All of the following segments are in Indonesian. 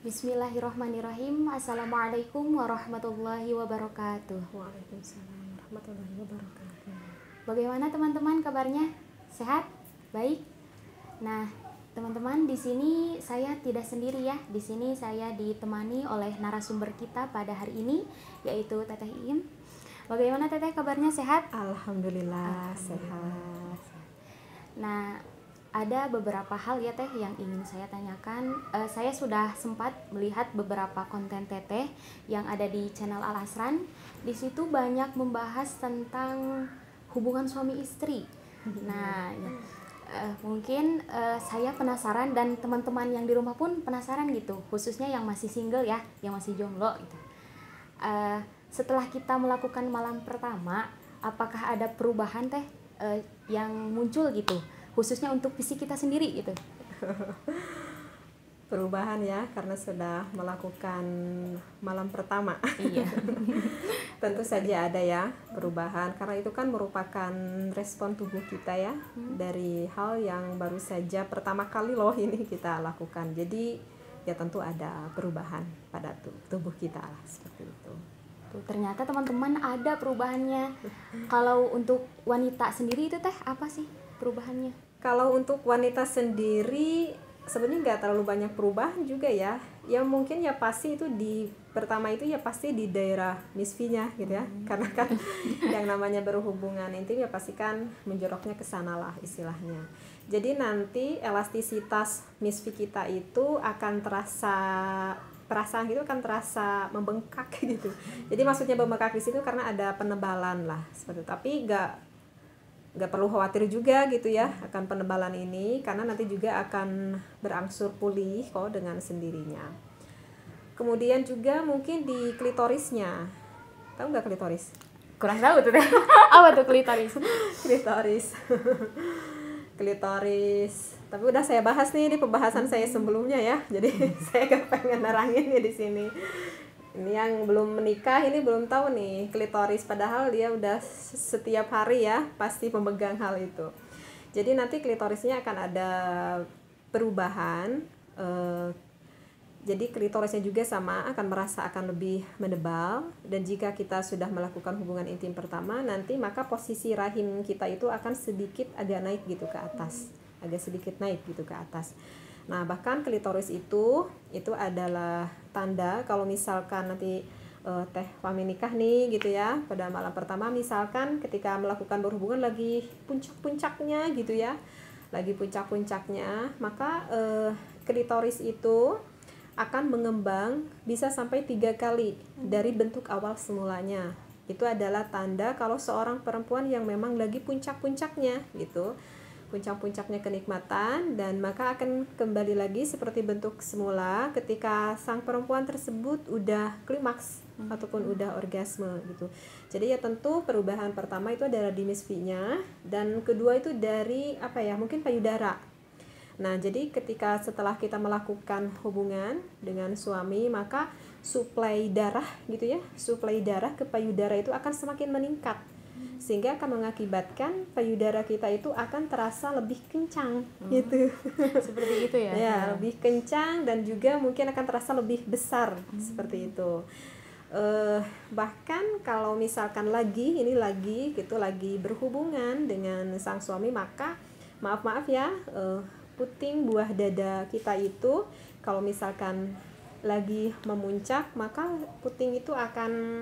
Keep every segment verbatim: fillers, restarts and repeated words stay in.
Bismillahirrahmanirrahim. Assalamualaikum warahmatullahi wabarakatuh. Waalaikumsalam warahmatullahi wabarakatuh. Bagaimana teman-teman kabarnya? Sehat? Baik? Nah, teman-teman, di sini saya tidak sendiri ya. Di sini saya ditemani oleh narasumber kita pada hari ini, yaitu Teteh Iim. Bagaimana Teteh kabarnya, sehat? Alhamdulillah, sehat. Nah, ada beberapa hal ya Teh yang ingin saya tanyakan. Uh, saya sudah sempat melihat beberapa konten Teteh yang ada di channel Al Asran. Di situ banyak membahas tentang hubungan suami istri. Nah, ya, uh, mungkin uh, saya penasaran dan teman-teman yang di rumah pun penasaran gitu, khususnya yang masih single ya, yang masih jomblo gitu. Uh, setelah kita melakukan malam pertama, apakah ada perubahan Teh uh, yang muncul gitu? Khususnya untuk fisik kita sendiri gitu. Perubahan ya, karena sudah melakukan malam pertama. Iya. Tentu saja ada ya perubahan, karena itu kan merupakan respon tubuh kita ya, hmm. dari hal yang baru saja pertama kali loh ini kita lakukan. Jadi ya tentu ada perubahan pada tubuh kita lah, seperti itu. Tuh, ternyata teman-teman ada perubahannya. Kalau untuk wanita sendiri itu Teh apa sih perubahannya? Kalau untuk wanita sendiri sebenarnya nggak terlalu banyak perubahan juga ya. Yang mungkin ya pasti itu di pertama itu ya pasti di daerah misfinya gitu ya. Hmm. Karena kan yang namanya berhubungan intim ya pasti kan menjoroknya ke sana lah istilahnya. Jadi nanti elastisitas misfi kita itu akan terasa perasaan gitu kan terasa membengkak gitu. Jadi maksudnya membengkak di situ karena ada penebalan lah seperti itu. Tapi nggak nggak perlu khawatir juga gitu ya akan penebalan ini, karena nanti juga akan berangsur pulih kok dengan sendirinya. Kemudian juga mungkin di klitorisnya, tahu nggak klitoris? Kurang tahu tuh Teh. Apa tuh klitoris? Klitoris klitoris tapi udah saya bahas nih di pembahasan saya sebelumnya ya, jadi saya gak pengen nerangin ya di sini. Ini yang belum menikah ini belum tahu nih klitoris, padahal dia udah setiap hari ya pasti memegang hal itu. Jadi nanti klitorisnya akan ada perubahan. Eh, jadi klitorisnya juga sama akan merasa akan lebih menebal, dan jika kita sudah melakukan hubungan intim pertama nanti maka posisi rahim kita itu akan sedikit agak naik gitu ke atas, agak sedikit naik gitu ke atas. Nah, bahkan klitoris itu itu adalah tanda kalau misalkan nanti uh, Teh Fahmi nikah nih gitu ya, pada malam pertama misalkan ketika melakukan berhubungan lagi puncak-puncaknya gitu ya, lagi puncak-puncaknya, maka uh, klitoris itu akan mengembang bisa sampai tiga kali dari bentuk awal semulanya. Itu adalah tanda kalau seorang perempuan yang memang lagi puncak-puncaknya gitu, puncak-puncaknya kenikmatan, dan maka akan kembali lagi seperti bentuk semula ketika sang perempuan tersebut udah klimaks hmm. ataupun udah orgasme gitu. Jadi ya tentu perubahan pertama itu adalah di misfinya, dan kedua itu dari apa ya, mungkin payudara. Nah, jadi ketika setelah kita melakukan hubungan dengan suami, maka suplai darah gitu ya, suplai darah ke payudara itu akan semakin meningkat, sehingga akan mengakibatkan payudara kita itu akan terasa lebih kencang hmm. gitu. Seperti itu ya? Ya, lebih kencang dan juga mungkin akan terasa lebih besar hmm. seperti itu. Uh, bahkan kalau misalkan lagi ini lagi gitu lagi berhubungan dengan sang suami, maka maaf maaf ya uh, puting buah dada kita itu kalau misalkan lagi memuncak, maka puting itu akan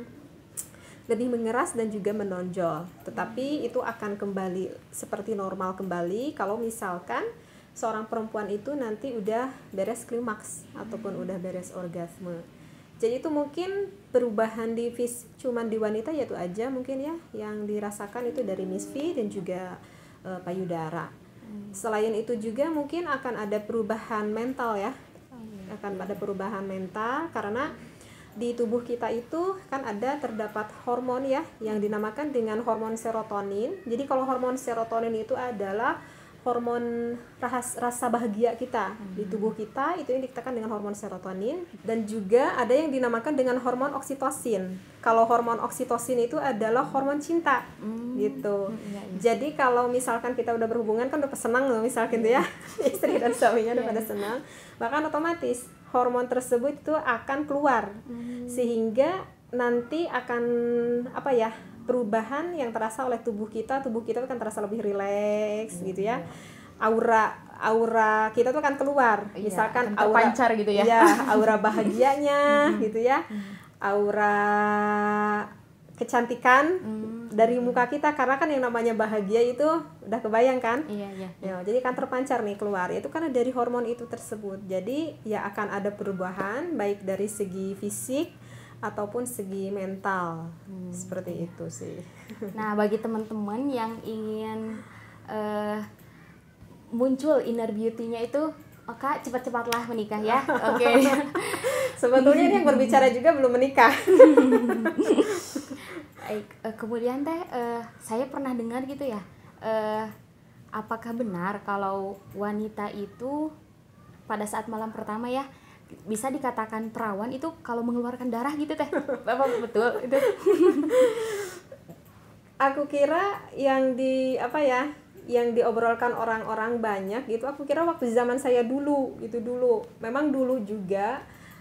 lebih mengeras dan juga menonjol. Tetapi itu akan kembali seperti normal kembali kalau misalkan seorang perempuan itu nanti udah beres klimaks ataupun udah beres orgasme. Jadi itu mungkin perubahan di fisik cuman di wanita yaitu aja mungkin ya yang dirasakan itu dari misfi dan juga e, payudara. Selain itu juga mungkin akan ada perubahan mental ya, akan ada perubahan mental karena di tubuh kita itu kan ada terdapat hormon ya yang dinamakan dengan hormon serotonin. Jadi kalau hormon serotonin itu adalah hormon rahas, rasa bahagia kita hmm. di tubuh kita, itu yang dikatakan dengan hormon serotonin. Dan juga ada yang dinamakan dengan hormon oksitosin. Kalau hormon oksitosin itu adalah hormon cinta hmm. gitu. Hmm, iya, iya. Jadi kalau misalkan kita udah berhubungan kan udah senang loh misalkan tuh ya istri dan suaminya udah pada senang, bahkan otomatis hormon tersebut itu akan keluar, hmm. sehingga nanti akan apa ya, perubahan yang terasa oleh tubuh kita, tubuh kita akan terasa lebih rileks, hmm. gitu ya. Aura aura kita tuh akan keluar, iya, misalkan aura pancar gitu ya, ya aura bahagianya gitu ya, aura kecantikan hmm. dari muka kita, karena kan yang namanya bahagia itu udah kebayang kan, iya, iya. Ya, jadi kan terpancar nih keluar, itu karena dari hormon itu tersebut. Jadi ya akan ada perubahan baik dari segi fisik ataupun segi mental, hmm. seperti itu sih. Nah, bagi teman-teman yang ingin uh, muncul inner beauty-nya itu, maka cepat-cepatlah menikah ya. Oke. Okay. Sebetulnya ini yang berbicara juga belum menikah. Kemudian teh, uh, saya pernah dengar gitu ya. Uh, apakah benar kalau wanita itu pada saat malam pertama ya bisa dikatakan perawan itu kalau mengeluarkan darah gitu teh? Apa betul itu? Aku kira yang di apa ya? yang diobrolkan orang-orang banyak gitu, aku kira waktu zaman saya dulu gitu dulu memang dulu juga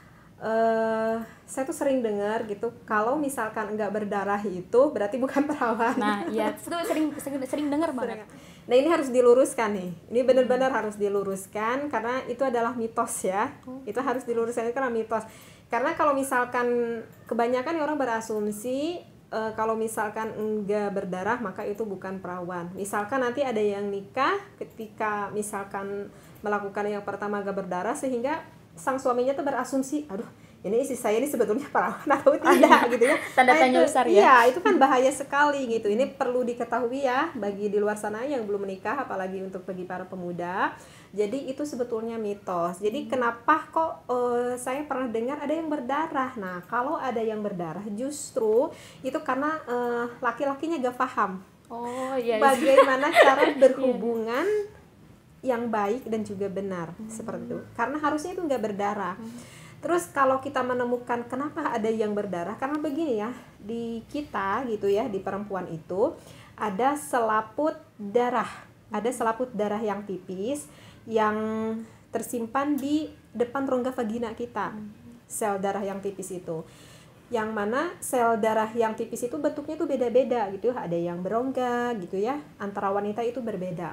uh, saya tuh sering dengar gitu, kalau misalkan enggak berdarah itu berarti bukan perawan. Nah iya, itu sering sering, sering dengar banget. Nah ini harus diluruskan nih, ini benar-benar hmm. harus diluruskan karena itu adalah mitos ya, hmm. itu harus diluruskan karena mitos. Karena kalau misalkan kebanyakan orang berasumsi Uh, kalau misalkan enggak berdarah maka itu bukan perawan. Misalkan nanti ada yang nikah ketika misalkan melakukan yang pertama enggak berdarah, sehingga sang suaminya tuh berasumsi, aduh ini istri saya ini sebetulnya perawan atau tidak gitu ya. Tanda tanya besar ya. Iya, itu kan bahaya sekali gitu. Ini perlu diketahui ya bagi di luar sana yang belum menikah, apalagi untuk bagi para pemuda. Jadi itu sebetulnya mitos. Jadi hmm. kenapa kok uh, saya pernah dengar ada yang berdarah. Nah, kalau ada yang berdarah justru itu karena uh, laki-lakinya gak paham. Oh, iya. Bagaimana cara berhubungan yang baik dan juga benar, hmm. seperti itu. Karena harusnya itu gak berdarah. Hmm. Terus kalau kita menemukan kenapa ada yang berdarah, karena begini ya, di kita gitu ya, di perempuan itu ada selaput darah. Ada selaput darah yang tipis yang tersimpan di depan rongga vagina kita. Sel darah yang tipis itu. Yang mana sel darah yang tipis itu bentuknya itu beda-beda gitu. Ada yang berongga gitu ya. Antara wanita itu berbeda.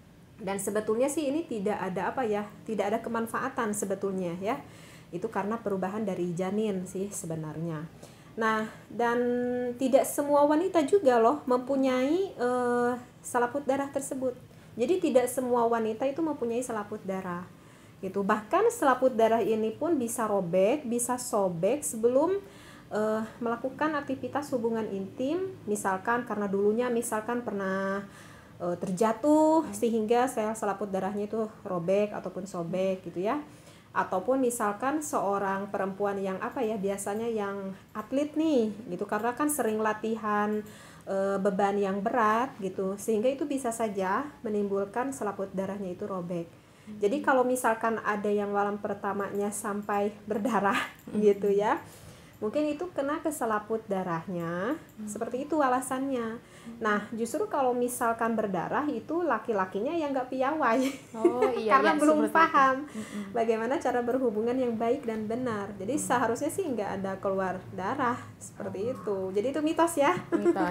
Dan sebetulnya sih ini tidak ada apa ya, tidak ada kemanfaatan sebetulnya ya. Itu karena perubahan dari janin sih sebenarnya. Nah, dan tidak semua wanita juga loh mempunyai uh, selaput darah tersebut. Jadi tidak semua wanita itu mempunyai selaput darah. Gitu. Bahkan selaput darah ini pun bisa robek, bisa sobek sebelum uh, melakukan aktivitas hubungan intim, misalkan karena dulunya misalkan pernah uh, terjatuh sehingga sel selaput darahnya itu robek ataupun sobek gitu ya. Ataupun misalkan seorang perempuan yang apa ya, biasanya yang atlet nih gitu, karena kan sering latihan e, beban yang berat gitu, sehingga itu bisa saja menimbulkan selaput darahnya itu robek. Hmm. Jadi kalau misalkan ada yang malam pertamanya sampai berdarah hmm. gitu ya, mungkin itu kena ke selaput darahnya, hmm. seperti itu alasannya. Nah, justru kalau misalkan berdarah itu laki-lakinya yang nggak piawai, oh, iya, karena iya, belum paham itu. Bagaimana cara berhubungan yang baik dan benar. Jadi hmm. seharusnya sih nggak ada keluar darah seperti oh. itu. Jadi itu mitos ya. Mitos.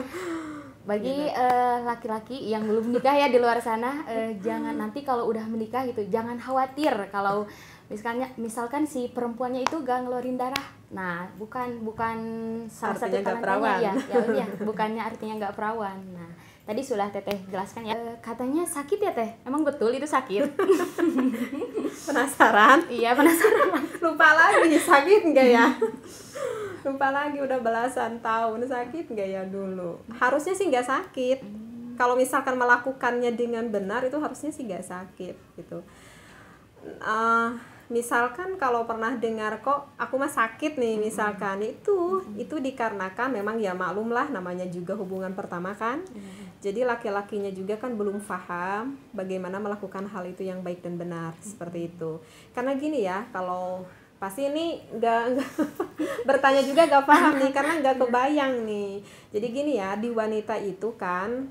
Bagi uh, laki-laki yang belum menikah ya di luar sana, uh, jangan nanti kalau udah menikah gitu, jangan khawatir kalau misalnya misalkan si perempuannya itu gak ngeluarin darah. Nah, bukan bukan salah satu tanda-tandanya ya, ya, ya, bukannya artinya nggak perawan. Nah, tadi sudah Teteh jelaskan ya. E, katanya sakit ya Teh. Emang betul itu sakit? Penasaran? Iya, penasaran. Lupa lagi sakit nggak ya? Lupa lagi, udah belasan tahun, sakit nggak ya dulu? Harusnya sih nggak sakit. Hmm. Kalau misalkan melakukannya dengan benar itu harusnya sih nggak sakit gitu. Uh, misalkan kalau pernah dengar kok aku mah sakit nih misalkan, itu mm-hmm. itu dikarenakan memang ya maklum lah namanya juga hubungan pertama kan, mm-hmm. jadi laki-lakinya juga kan belum paham bagaimana melakukan hal itu yang baik dan benar, mm-hmm. seperti itu. Karena gini ya, kalau pasti ini nggak bertanya juga nggak paham nih karena nggak kebayang nih. Jadi gini ya, di wanita itu kan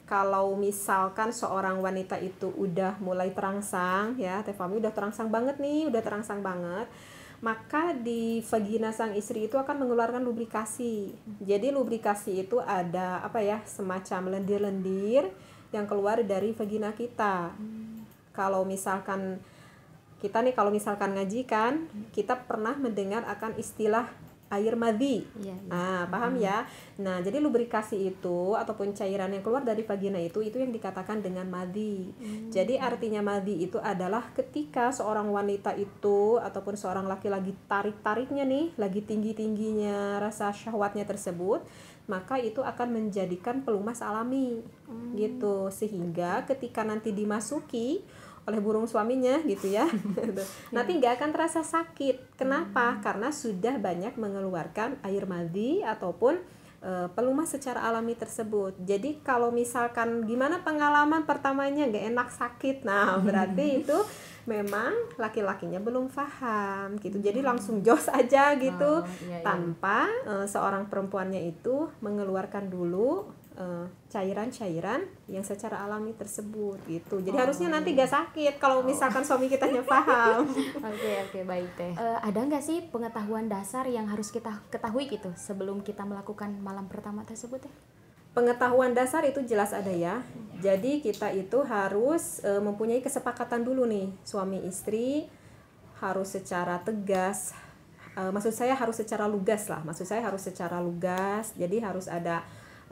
kalau misalkan seorang wanita itu udah mulai terangsang ya, Teh Fami udah terangsang banget nih, udah terangsang banget, maka di vagina sang istri itu akan mengeluarkan lubrikasi. Jadi lubrikasi itu ada apa ya, semacam lendir-lendir yang keluar dari vagina kita. Hmm. Kalau misalkan kita nih, kalau misalkan ngaji kan, kita pernah mendengar akan istilah air madhi. Ya, ya. Nah, paham hmm. ya? Nah, jadi lubrikasi itu ataupun cairan yang keluar dari vagina itu itu yang dikatakan dengan madhi. Hmm. Jadi artinya madhi itu adalah ketika seorang wanita itu ataupun seorang laki lagi tarik-tariknya nih, lagi tinggi-tingginya rasa syahwatnya tersebut, maka itu akan menjadikan pelumas alami. Hmm. Gitu. Sehingga ketika nanti dimasuki oleh burung suaminya gitu ya, nanti nggak akan terasa sakit. Kenapa? Hmm. Karena sudah banyak mengeluarkan air madhi ataupun e, pelumas secara alami tersebut. Jadi kalau misalkan gimana pengalaman pertamanya nggak enak, sakit, nah berarti itu memang laki-lakinya belum paham gitu. Jadi langsung jos aja gitu, oh, iya, iya. tanpa e, seorang perempuannya itu mengeluarkan dulu cairan-cairan yang secara alami tersebut gitu. Jadi oh, harusnya nanti gak sakit kalau misalkan oh. suami kita paham. Oke oke okay, baik Teh. Uh, ada nggak sih pengetahuan dasar yang harus kita ketahui gitu sebelum kita melakukan malam pertama tersebut Teh? Pengetahuan dasar itu jelas ada ya. Jadi kita itu harus uh, mempunyai kesepakatan dulu nih, suami istri harus secara tegas. Uh, maksud saya harus secara lugas lah. Maksud saya harus secara lugas. Jadi harus ada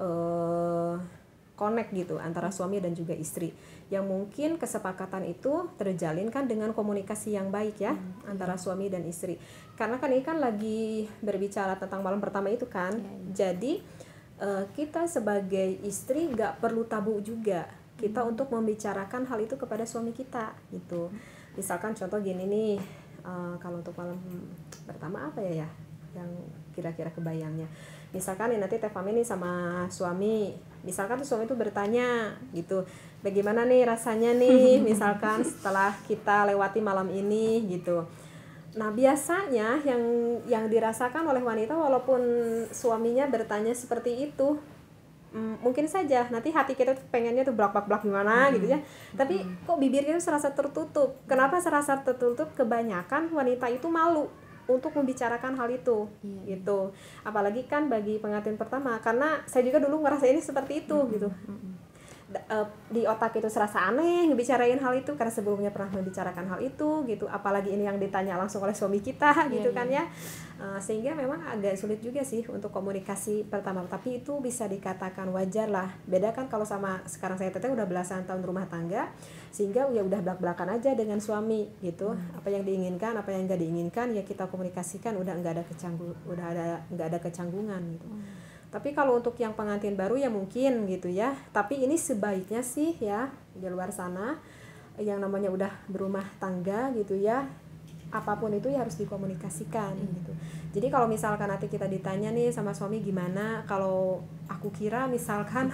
Uh, connect gitu antara suami dan juga istri, yang mungkin kesepakatan itu terjalin kan dengan komunikasi yang baik ya, hmm. antara suami dan istri. Karena kan ini kan lagi berbicara tentang malam pertama itu kan, ya, ya. Jadi uh, kita sebagai istri gak perlu tabu juga kita hmm. untuk membicarakan hal itu kepada suami kita gitu. Misalkan contoh gini nih, uh, kalau untuk malam pertama apa ya ya yang kira-kira kebayangnya, misalkan nih nanti Teh Fami nih sama suami, misalkan tuh suami tuh bertanya gitu, bagaimana nih rasanya nih misalkan setelah kita lewati malam ini gitu. Nah biasanya yang yang dirasakan oleh wanita walaupun suaminya bertanya seperti itu, mm, mungkin saja nanti hati kita tuh pengennya tuh blak-blak-blak gimana hmm. gitu ya, tapi hmm. kok bibir kita serasa tertutup. Kenapa serasa tertutup? Kebanyakan wanita itu malu untuk membicarakan hal itu, yeah. gitu. Apalagi kan bagi pengantin pertama, karena saya juga dulu ngerasa ini seperti itu, mm-hmm. gitu. Mm-hmm. Da, uh, di otak itu serasa aneh ngebicarain hal itu karena sebelumnya pernah membicarakan hal itu, gitu. Apalagi ini yang ditanya langsung oleh suami kita, yeah, gitu yeah. kan ya. Uh, sehingga memang agak sulit juga sih untuk komunikasi pertama. Tapi itu bisa dikatakan wajar lah. Beda kan kalau sama sekarang saya teteh udah belasan tahun rumah tangga, sehingga ya udah belak-belakan aja dengan suami gitu. Hmm. Apa yang diinginkan, apa yang nggak diinginkan ya kita komunikasikan, udah nggak ada kecanggung, udah ada nggak ada kecanggungan gitu. Hmm. Tapi kalau untuk yang pengantin baru ya mungkin gitu ya. Tapi ini sebaiknya sih ya di luar sana yang namanya udah berumah tangga gitu ya, apapun itu ya harus dikomunikasikan hmm. gitu. Jadi kalau misalkan nanti kita ditanya nih sama suami gimana, kalau aku kira misalkan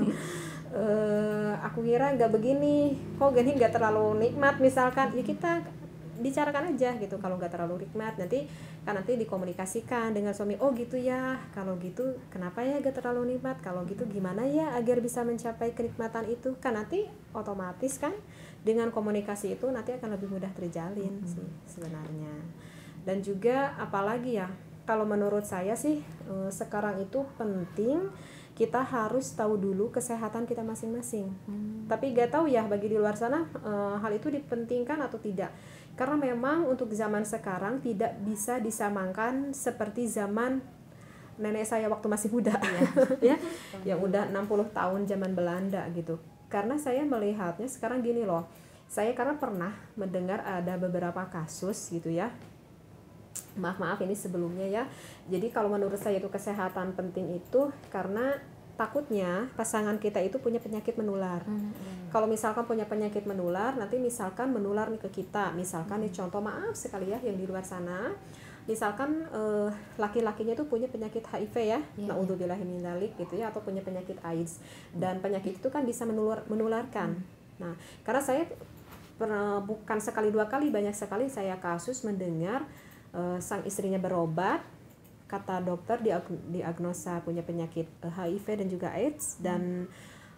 uh, aku kira nggak begini, kok gini nggak terlalu nikmat misalkan, ya kita bicarakan aja gitu. Kalau nggak terlalu nikmat nanti kan nanti dikomunikasikan dengan suami, oh gitu ya, kalau gitu kenapa ya nggak terlalu nikmat, kalau gitu gimana ya agar bisa mencapai kenikmatan itu, kan nanti otomatis kan dengan komunikasi itu nanti akan lebih mudah terjalin hmm. sih sebenarnya. Dan juga apalagi ya, kalau menurut saya sih eh, sekarang itu penting kita harus tahu dulu kesehatan kita masing-masing. Hmm. Tapi gak tahu ya bagi di luar sana eh, hal itu dipentingkan atau tidak. Karena memang untuk zaman sekarang tidak bisa disamakan seperti zaman nenek saya waktu masih muda ya, ya yang udah enam puluh tahun zaman Belanda gitu. Karena saya melihatnya sekarang gini loh, saya karena pernah mendengar ada beberapa kasus gitu ya, maaf-maaf ini sebelumnya ya. Jadi kalau menurut saya itu kesehatan penting itu karena takutnya pasangan kita itu punya penyakit menular. Mm-hmm. Kalau misalkan punya penyakit menular, nanti misalkan menular nih ke kita. Misalkan nih contoh maaf sekali ya yang di luar sana, misalkan eh, laki-lakinya itu punya penyakit H I V ya, yeah, naudzubillahi min dzalik gitu ya, atau punya penyakit AIDS, dan penyakit itu kan bisa menular menularkan. Mm. Nah, karena saya pernah, bukan sekali dua kali, banyak sekali saya kasus mendengar eh, sang istrinya berobat, kata dokter diagnosa punya penyakit H I V dan juga AIDS, dan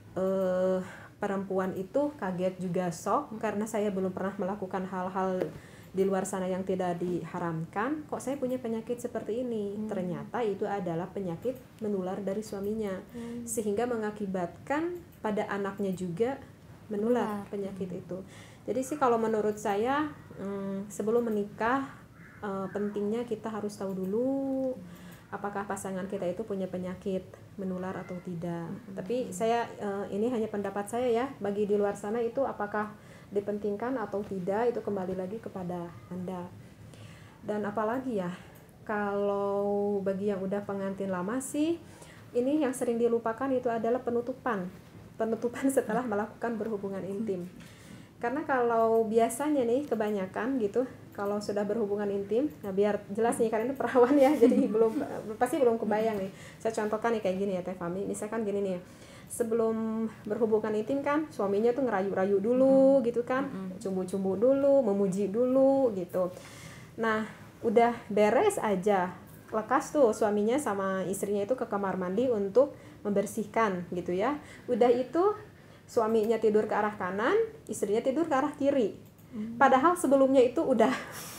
eh, perempuan itu kaget juga shock karena saya belum pernah melakukan hal-hal di luar sana yang tidak diharamkan, kok saya punya penyakit seperti ini. Hmm. Ternyata itu adalah penyakit menular dari suaminya, hmm. sehingga mengakibatkan pada anaknya juga menular hmm. penyakit itu. Jadi sih kalau menurut saya hmm, sebelum menikah uh, pentingnya kita harus tahu dulu apakah pasangan kita itu punya penyakit menular atau tidak. Hmm. Tapi saya uh, ini hanya pendapat saya ya, bagi di luar sana itu apakah dipentingkan atau tidak itu kembali lagi kepada Anda. Dan apalagi ya, kalau bagi yang udah pengantin lama sih, ini yang sering dilupakan itu adalah penutupan penutupan setelah melakukan berhubungan intim. Karena kalau biasanya nih kebanyakan gitu, kalau sudah berhubungan intim, nah biar jelas nih karena ini perawan ya, jadi belum pasti belum kebayang nih. Saya contohkan nih kayak gini ya Teh Fami, misalkan gini nih, sebelum berhubungan intim kan suaminya tuh ngerayu-rayu dulu gitu kan, cumbu-cumbu dulu, memuji dulu gitu. Nah udah beres aja, lekas tuh suaminya sama istrinya itu ke kamar mandi untuk membersihkan gitu ya. Udah itu suaminya tidur ke arah kanan, istrinya tidur ke arah kiri. Padahal sebelumnya itu udah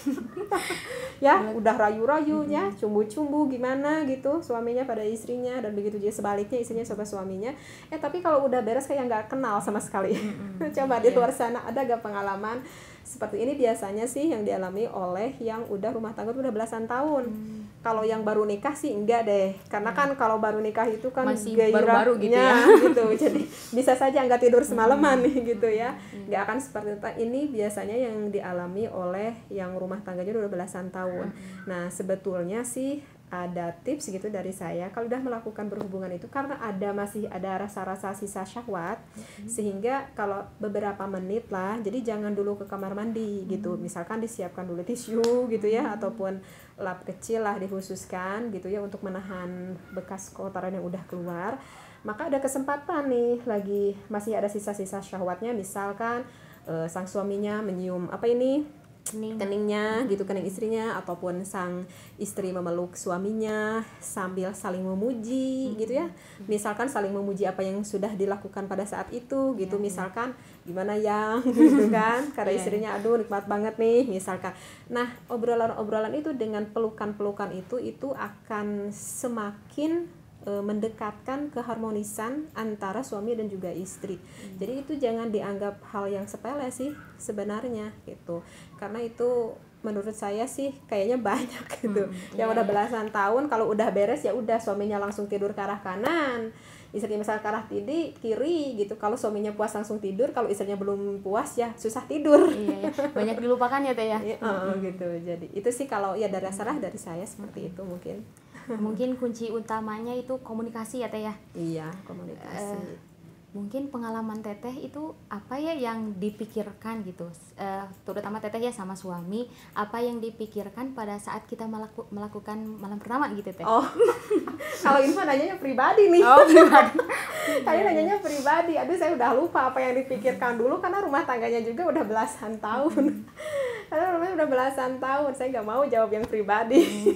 ya udah rayu-rayunya, cumbu-cumbu gimana gitu suaminya pada istrinya, dan begitu juga sebaliknya istrinya sama suaminya. Eh tapi kalau udah beres kayak nggak kenal sama sekali. Coba di luar sana ada gak pengalaman seperti ini? Biasanya sih yang dialami oleh yang udah rumah tangga udah belasan tahun. hmm. Kalau yang baru nikah sih enggak deh, karena kan kalau baru nikah itu kan masih baru-baru gitu ya gitu. Jadi bisa saja nggak tidur semalaman hmm. gitu ya, nggak akan seperti itu. Ini biasanya yang dialami oleh yang rumah tangganya udah belasan tahun. hmm. Nah sebetulnya sih ada tips gitu dari saya, kalau udah melakukan berhubungan itu karena ada masih ada rasa-rasa sisa syahwat, hmm. sehingga kalau beberapa menit lah, jadi jangan dulu ke kamar mandi gitu, hmm. misalkan disiapkan dulu tisu gitu ya, hmm. ataupun lap kecil lah dikhususkan gitu ya untuk menahan bekas kotoran yang udah keluar. Maka ada kesempatan nih lagi masih ada sisa-sisa syahwatnya, misalkan eh, sang suaminya menyium apa ini Kening. keningnya gitu, kening istrinya, ataupun sang istri memeluk suaminya sambil saling memuji hmm. gitu ya, misalkan saling memuji apa yang sudah dilakukan pada saat itu gitu, yeah, misalkan yeah. gimana yang gitu kan, karena yeah. istrinya aduh nikmat banget nih misalkan. Nah obrolan-obrolan itu dengan pelukan-pelukan itu itu akan semakin mendekatkan keharmonisan antara suami dan juga istri. hmm. Jadi itu jangan dianggap hal yang sepele sih sebenarnya gitu, karena itu menurut saya sih kayaknya banyak gitu hmm, yang yeah, udah belasan yeah. tahun kalau udah beres ya udah suaminya langsung tidur ke arah kanan, istrinya misalnya ke arah tidi, kiri gitu. Kalau suaminya puas langsung tidur, kalau istrinya belum puas ya susah tidur. Iya, iya. Banyak dilupakan ya Teh ya. Oh, gitu. Jadi itu sih kalau ya dari dasarnya dari saya seperti hmm. itu mungkin. Mungkin kunci utamanya itu komunikasi ya Teh ya. Iya, komunikasi. Uh, mungkin pengalaman Teteh itu apa ya yang dipikirkan gitu, uh, terutama Teteh ya sama suami, apa yang dipikirkan pada saat kita melaku, melakukan malam pertama gitu Teh? Oh, kalau info nanyanya pribadi nih. Oh pribadi. Kali nanyanya pribadi, aduh saya udah lupa apa yang dipikirkan dulu karena rumah tangganya juga udah belasan tahun. Karena rumahnya udah belasan tahun, saya nggak mau jawab yang pribadi.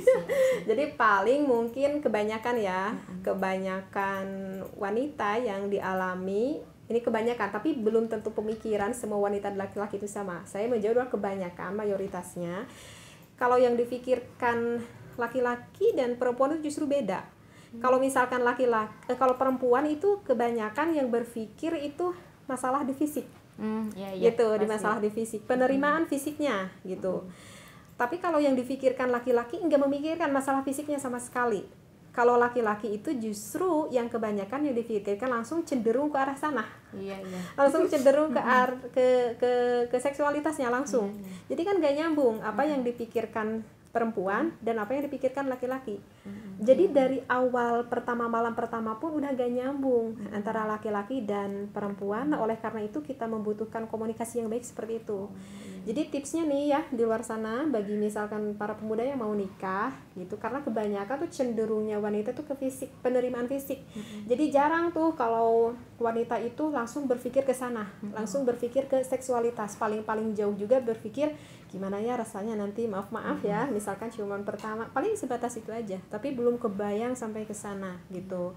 Jadi paling mungkin kebanyakan ya, kebanyakan wanita yang dialami, ini kebanyakan, tapi belum tentu pemikiran semua wanita dan laki-laki itu sama. Saya menjawab kebanyakan, mayoritasnya. Kalau yang dipikirkan laki-laki dan perempuan itu justru beda. Hmm. Kalau misalkan laki-laki, eh, kalau perempuan itu kebanyakan yang berpikir itu masalah di fisik. Hmm, ya, ya, gitu pasti. Di masalah di fisik, penerimaan hmm. fisiknya gitu. Hmm. Tapi kalau yang dipikirkan laki-laki enggak memikirkan masalah fisiknya sama sekali. Kalau laki-laki itu justru yang kebanyakan yang dipikirkan langsung cenderung ke arah sana. Iya, iya. Langsung cenderung ke ar ke ke ke seksualitasnya langsung. Iya, iya. Jadi kan gak nyambung apa hmm. yang dipikirkan perempuan dan apa yang dipikirkan laki-laki. Mm-hmm. Jadi dari awal pertama malam pertama pun udah gak nyambung mm-hmm. antara laki-laki dan perempuan. Nah, oleh karena itu kita membutuhkan komunikasi yang baik seperti itu. Mm-hmm. Jadi tipsnya nih ya di luar sana bagi misalkan para pemuda yang mau nikah gitu, karena kebanyakan tuh cenderungnya wanita tuh ke fisik, penerimaan fisik. Mm-hmm. Jadi jarang tuh kalau wanita itu langsung berpikir ke sana, mm-hmm. langsung berpikir ke seksualitas. Paling-paling jauh juga berpikir gimana ya rasanya nanti maaf-maaf mm-hmm. ya, misalkan ciuman pertama, paling sebatas itu aja, tapi belum kebayang sampai ke sana gitu.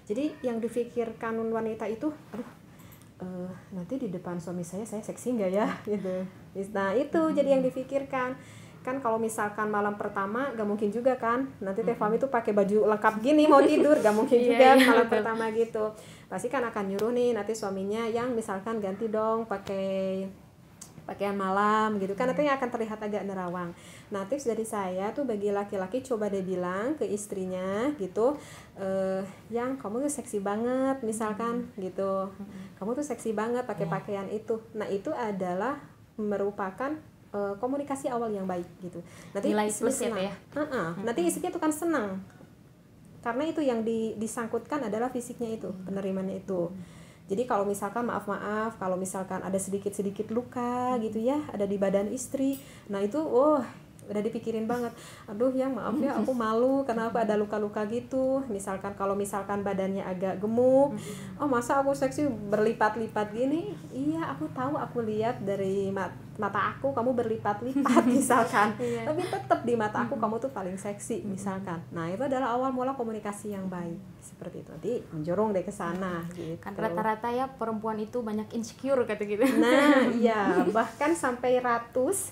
Jadi yang difikirkan wanita itu, aduh, uh, nanti di depan suami saya saya seksi nggak ya gitu. Nah itu hmm. jadi yang difikirkan kan. Kalau misalkan malam pertama gak mungkin juga kan, nanti Teh Fahmi tuh pakai baju lengkap gini mau tidur, gak mungkin juga malam pertama gitu. Pasti kan akan nyuruh nih nanti suaminya yang misalkan ganti dong pakai pakaian malam gitu kan, nanti akan terlihat agak nerawang. Nah tips dari saya tuh bagi laki-laki, coba deh bilang ke istrinya gitu, eh, yang kamu tuh seksi banget misalkan gitu, kamu tuh seksi banget pakai pakaian itu. Nah itu adalah merupakan uh, komunikasi awal yang baik gitu. Nanti nilai plus ya, ya? Uh-uh. Hmm. Nanti istrinya tuh kan senang karena itu yang di, disangkutkan adalah fisiknya itu, penerimaannya itu. Jadi kalau misalkan maaf-maaf, kalau misalkan ada sedikit-sedikit luka gitu ya, ada di badan istri, nah itu oh udah dipikirin banget. Aduh ya maaf ya, aku malu karena aku ada luka-luka gitu. Misalkan kalau misalkan badannya agak gemuk, oh masa aku seksi berlipat-lipat gini? Iya aku tahu, aku lihat dari mat mata aku kamu berlipat-lipat misalkan. Tapi tetap di mata aku kamu tuh paling seksi misalkan. Nah itu adalah awal mula komunikasi yang baik seperti itu. Nanti menjorong deh ke sana gitu. Kan rata-rata ya perempuan itu banyak insecure kata gitu. Nah iya, bahkan sampai ratus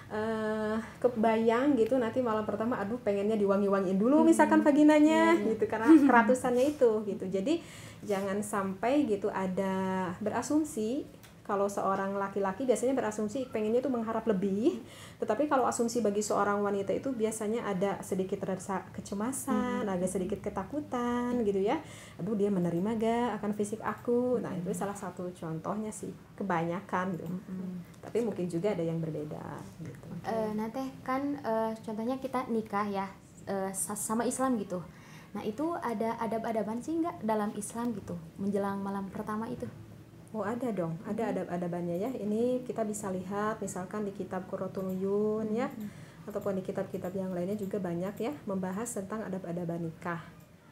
Uh, kebayang gitu nanti malam pertama, aduh pengennya diwangi-wangiin dulu misalkan vaginanya hmm. gitu karena keratusannya itu gitu. Jadi jangan sampai gitu ada berasumsi. Kalau seorang laki-laki biasanya berasumsi pengennya tuh mengharap lebih, tetapi kalau asumsi bagi seorang wanita itu biasanya ada sedikit rasa kecemasan, hmm. agak sedikit ketakutan gitu ya. Aduh dia menerima gak akan fisik aku? Nah itu salah satu contohnya sih, kebanyakan gitu. Hmm. Tapi mungkin juga ada yang berbeda gitu. Uh, nah teh kan uh, contohnya kita nikah ya uh, sama Islam gitu. Nah itu ada adab-adaban sih nggak dalam Islam gitu menjelang malam pertama itu? Oh ada dong, ada adab-adabannya ya. Ini kita bisa lihat misalkan di kitab Qurratun Uyun ya, hmm. ataupun di kitab-kitab yang lainnya juga banyak ya membahas tentang adab-adaban nikah.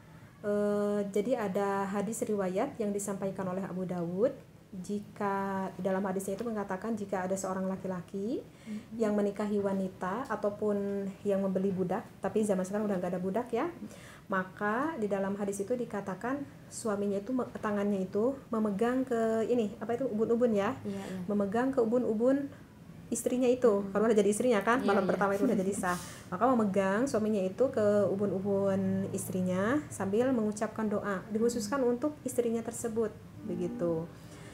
E, jadi ada hadis riwayat yang disampaikan oleh Abu Dawud. Jika dalam hadisnya itu mengatakan jika ada seorang laki-laki hmm. yang menikahi wanita ataupun yang membeli budak, tapi zaman sekarang udah nggak ada budak ya, maka di dalam hadis itu dikatakan suaminya itu tangannya itu memegang ke ini apa itu ubun-ubun ya, iya, iya. memegang ke ubun-ubun istrinya itu, hmm. karena udah jadi istrinya kan, malam iya, pertama iya. itu udah jadi sah, maka memegang suaminya itu ke ubun-ubun istrinya sambil mengucapkan doa dikhususkan untuk istrinya tersebut begitu.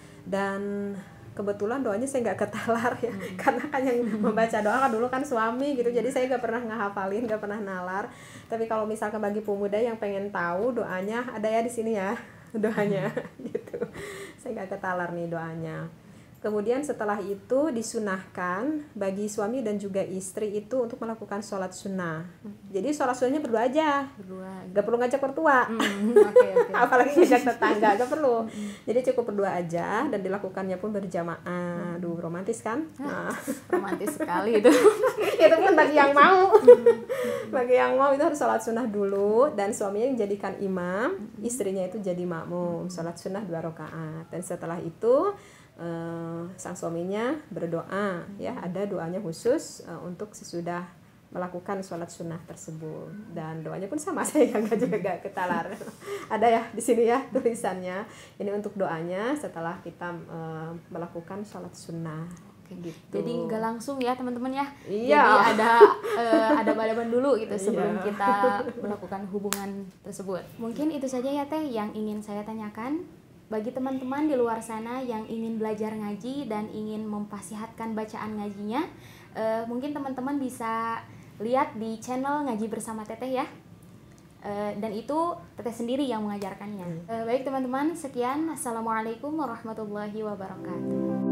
Dan kebetulan doanya saya nggak ketalar ya, hmm. karena kan yang membaca doa kan dulu kan suami gitu, jadi saya nggak pernah ngehafalin, nggak pernah nalar. Tapi kalau misalkan bagi pemuda yang pengen tahu doanya, ada ya di sini ya doanya hmm. gitu. Saya nggak ketalar nih doanya. Kemudian setelah itu disunahkan bagi suami dan juga istri itu untuk melakukan sholat sunnah. Jadi sholat sunnahnya berdua aja, berdua. Gak perlu ngajak mertua, mm, okay, okay. apalagi ngajak tetangga, gak perlu. Jadi cukup berdua aja dan dilakukannya pun berjamaah. Aduh romantis kan? Nah. Romantis sekali itu. Itu pun bagi yang mau. Bagi yang mau itu harus sholat sunnah dulu dan suaminya dijadikan imam, istrinya itu jadi makmum. Sholat sunnah dua rakaat dan setelah itu Uh, sang suaminya berdoa ya, ada doanya khusus uh, untuk sesudah melakukan sholat sunnah tersebut dan doanya pun sama, saya nggak juga gak ketalar. Ada ya di sini ya tulisannya, ini untuk doanya setelah kita uh, melakukan sholat sunnah. Gitu. Jadi nggak langsung ya teman-teman ya, iya. Jadi ada uh, ada adaban dulu gitu sebelum iya. kita melakukan hubungan tersebut. Mungkin itu saja ya teh yang ingin saya tanyakan. Bagi teman-teman di luar sana yang ingin belajar ngaji dan ingin memfasihatkan bacaan ngajinya, uh, mungkin teman-teman bisa lihat di channel Ngaji Bersama Teteh ya. Uh, dan itu Teteh sendiri yang mengajarkannya. Uh, baik teman-teman, sekian. Assalamualaikum warahmatullahi wabarakatuh.